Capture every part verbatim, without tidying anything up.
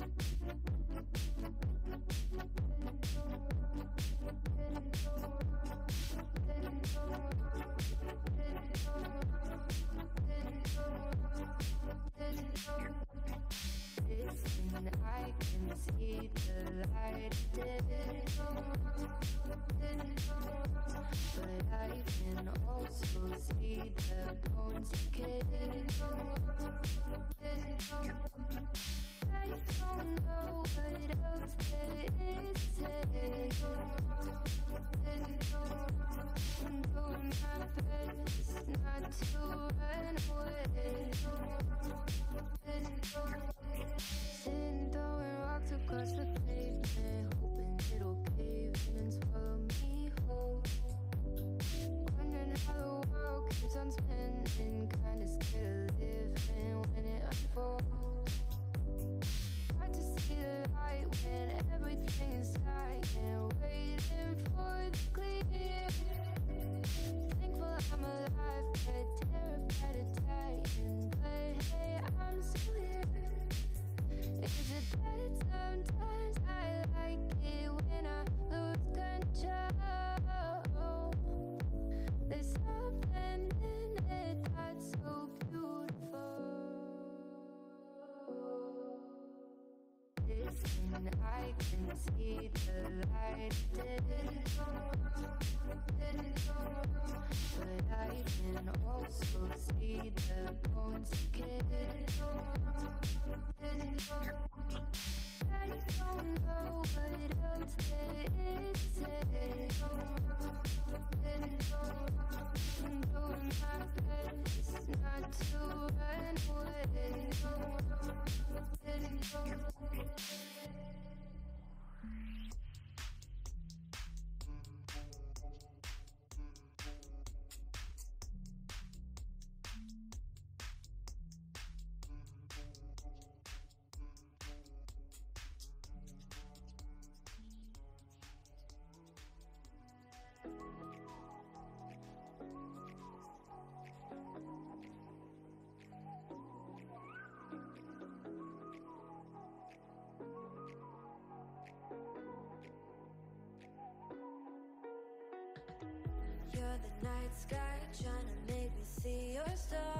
You're the night sky, trying to make me see your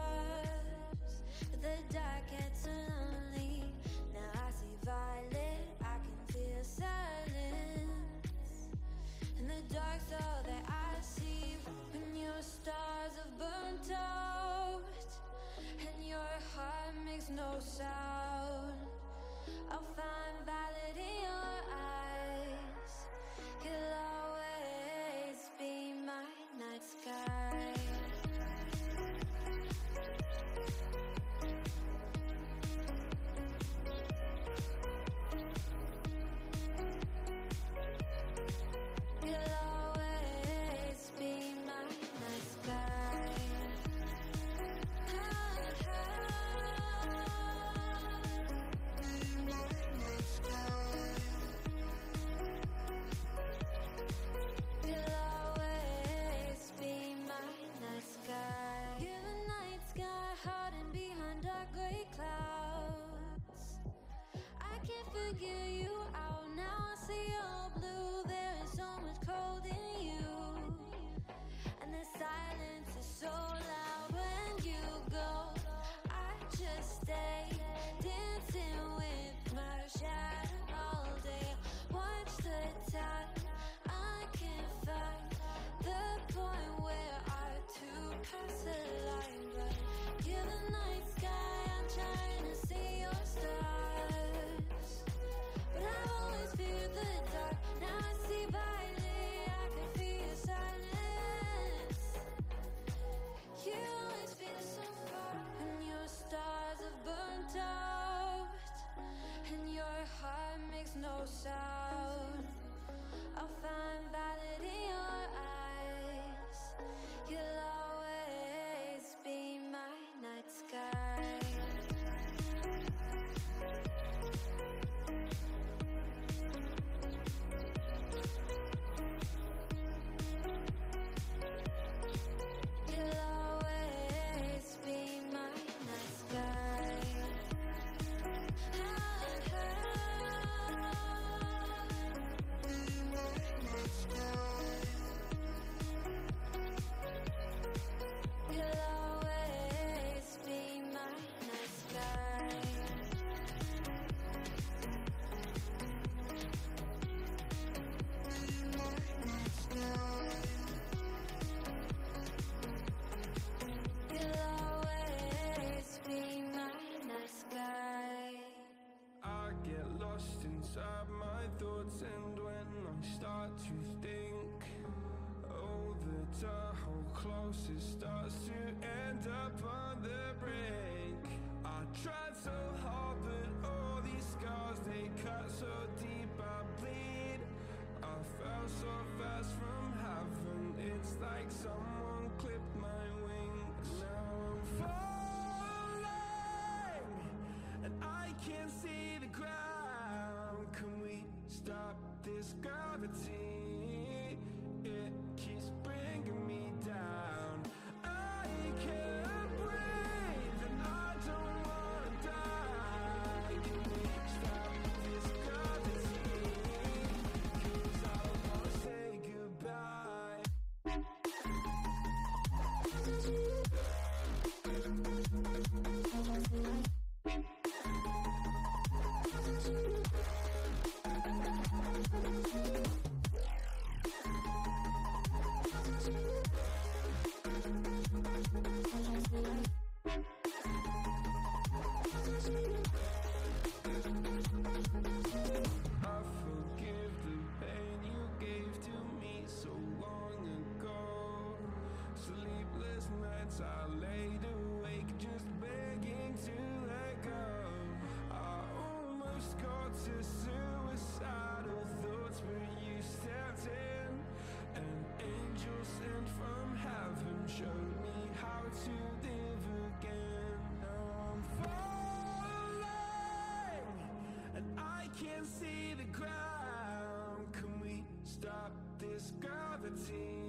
stars. But the dark gets lonely. Now I see violet, I can feel silence. And the dark's all that I see. When your stars have burnt out and your heart makes no sound, I'll find violet in your eyes. You'll always be my night sky. You'll always be my night sky. You're the night sky, hiding behind dark gray clouds. I can't figure you out now. I see your blue. There is so much cold in you, and the silence is so loud when you go. I just stay dancing with my shadow all day. Watch the time. I can't find the point where I to pass the line, but you're the night sky. I'm trying to see your stars, but I've always feared the dark. Now I see violet, I can feel your silence. You always feel so far when your stars have burnt out and your heart makes no sound. I'll find violet in your eyes. You'll always be my night sky. You'll always be my night sky. Ah, ah. close, it starts to end up on the brink. I tried so hard, but all these scars, they cut so deep, I bleed. I fell so fast from heaven, it's like someone clipped my wings. Now I'm falling, and I can't see the ground. Can we stop this gravity? It keeps bringing me down. I can't breathe, and I don't wanna die. Can we stop this gravity? 'Cause I wanna say goodbye. I forgive the pain you gave to me so long ago. Sleepless nights I laid awake just begging to let go. I almost got to suicidal thoughts, but you stepped in. An angel sent from heaven showed me how to live again. Now I'm falling, and I can't see the ground. Can we stop this gravity?